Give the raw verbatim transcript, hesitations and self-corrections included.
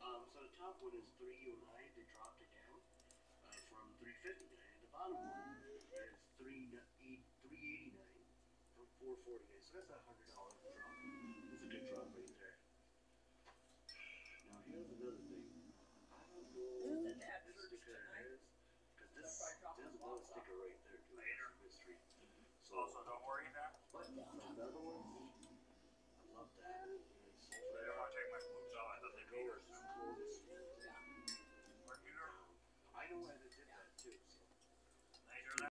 Um, so the top one is three oh nine. They dropped it down uh, from three fifty-nine. And the bottom one is three eighty-nine from four forty-nine. So that's a hundred dollar drop. That's a good drop right there. Now here's another thing. I don't know what this sticker is, because this there's another sticker right there too. Later. Mystery. So also, don't worry.